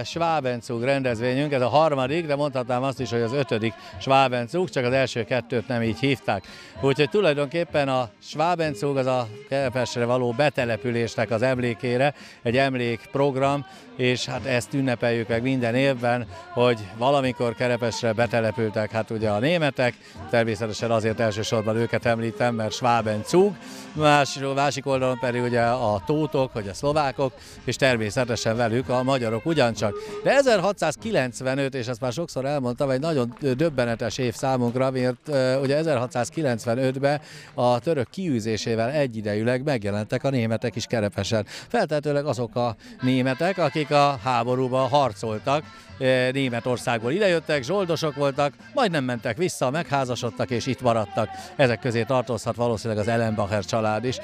Schwabenzug rendezvényünk, ez a harmadik, de mondhatnám azt is, hogy az 5. Schwabenzug, csak az első 2-t nem így hívták. Úgyhogy tulajdonképpen a Schwabenzug az a Kerepesre való betelepülésnek az emlékére, egy emlékprogram, és hát ezt ünnepeljük meg minden évben, hogy valamikor Kerepesre betelepültek, hát ugye a németek, természetesen azért elsősorban őket említem, mert Schwabenzug, másik oldalon pedig ugye a tótok, vagy a szlovákok, és természetesen velük a magyarok ugyancsak. De 1695, és ezt már sokszor elmondtam, egy nagyon döbbenetes év számunkra, mert ugye 1695-ben a török kiűzésével egyidejűleg megjelentek a németek is Kerepesen. Feltehetőleg azok a németek, akik a háborúban harcoltak, Németországból idejöttek, zsoldosok voltak, majd nem mentek vissza, megházasodtak és itt maradtak. Ezek közé tartozhat valószínűleg az Ellenbacher család is.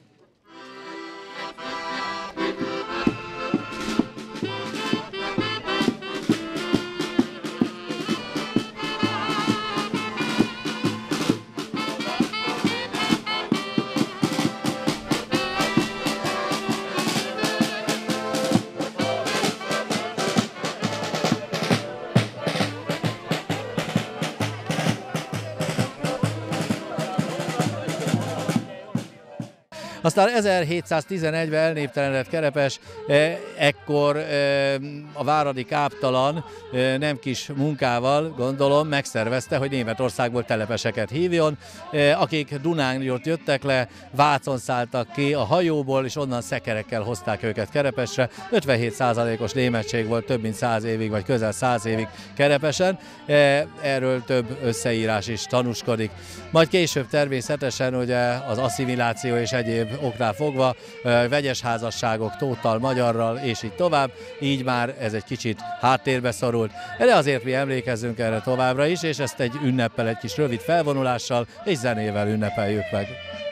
Aztán 1711-ben elnéptelenedett Kerepes, ekkor a váradi káptalan nem kis munkával, gondolom, megszervezte, hogy Németországból telepeseket hívjon, akik Dunán jöttek le, Vácon szálltak ki a hajóból, és onnan szekerekkel hozták őket Kerepesre. 57%-os németség volt több mint 100 évig, vagy közel 100 évig Kerepesen. Erről több összeírás is tanúskodik. Majd később természetesen ugye az asszimiláció és egyéb oknál fogva, vegyes házasságok Tóttal, magyarral, és így tovább, így már ez egy kicsit háttérbe szorult. De azért mi emlékezzünk erre továbbra is, és ezt egy ünneppel, egy kis rövid felvonulással és zenével ünnepeljük meg.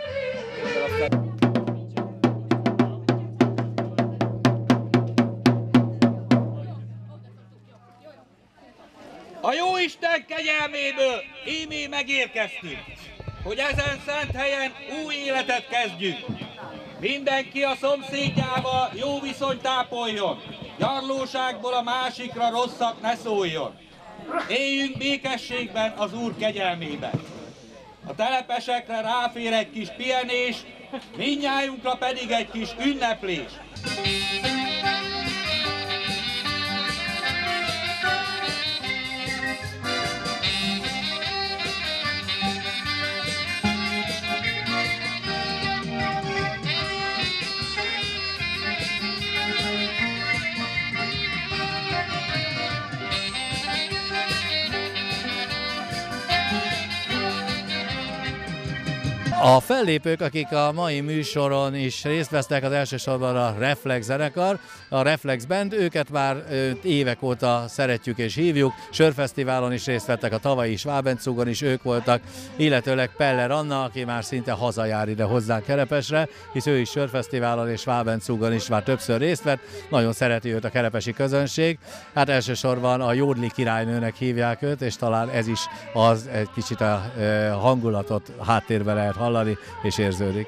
A Jóisten kegyelméből ímé megérkeztünk, hogy ezen szent helyen új életet kezdjünk. Mindenki a szomszédjával jó viszonyt ápoljon, gyarlóságból a másikra rosszat ne szóljon. Éljünk békességben az Úr kegyelmében. A telepesekre ráfér egy kis pihenés, mindnyájunkra pedig egy kis ünneplés. A fellépők, akik a mai műsoron is részt vesznek, az elsősorban a Reflex zenekar, a Reflex Band, őket már évek óta szeretjük és hívjuk, sörfesztiválon is részt vettek, a tavalyi Schwabenzugon is ők voltak, illetőleg Peller Anna, aki már szinte hazajár ide hozzánk Kerepesre, hisz ő is sörfesztiválon és Schwabenzugon is már többször részt vett, nagyon szereti őt a kerepesi közönség, hát elsősorban a Jódli királynőnek hívják őt, és talán ez is az egy kicsit a hangulatot háttérbe lehet hallani, és érződik.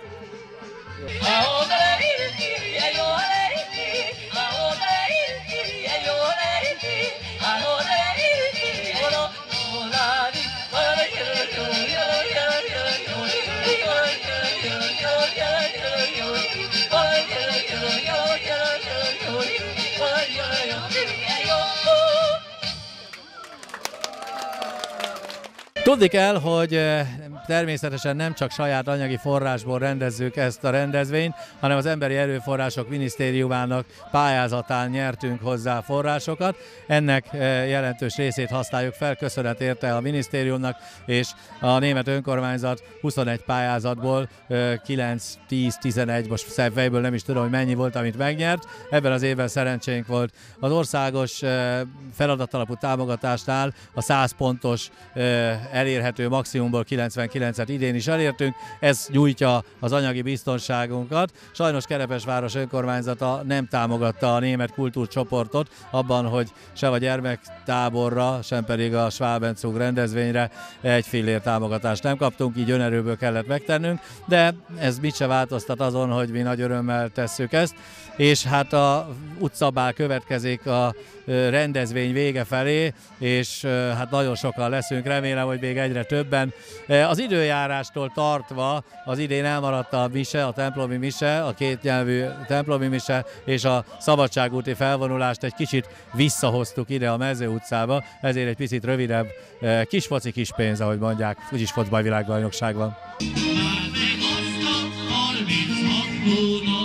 Tudni kell, hogy természetesen nem csak saját anyagi forrásból rendezzük ezt a rendezvényt, hanem az Emberi Erőforrások Minisztériumának pályázatán nyertünk hozzá forrásokat. Ennek jelentős részét használjuk fel, köszönet érte a minisztériumnak, és a német önkormányzat 21 pályázatból 9, 10, 11, most fejből nem is tudom, hogy mennyi volt, amit megnyert. Ebben az évben szerencsénk volt. Az országos feladatalapú támogatásnál a 100 pontos elérhető maximumból 92 19-et idén is elértünk, ez nyújtja az anyagi biztonságunkat. Sajnos Kerepesváros önkormányzata nem támogatta a német kultúrcsoportot abban, hogy se a gyermektáborra, sem pedig a Schwabenzug rendezvényre egy fillér támogatást nem kaptunk, így önerőből kellett megtennünk, de ez mit se változtat azon, hogy mi nagy örömmel tesszük ezt, és hát a utcabál következik a rendezvény vége felé, és hát nagyon sokan leszünk, remélem, hogy még egyre többen. Az időjárástól tartva az idén elmaradt a mise, a templomi mise, a kétnyelvű templomi mise, és a szabadságúti felvonulást egy kicsit visszahoztuk ide a Mező utcába, ezért egy picit rövidebb, kis foci, kis pénz, ahogy mondják, úgyis focbaj világbajnokság van.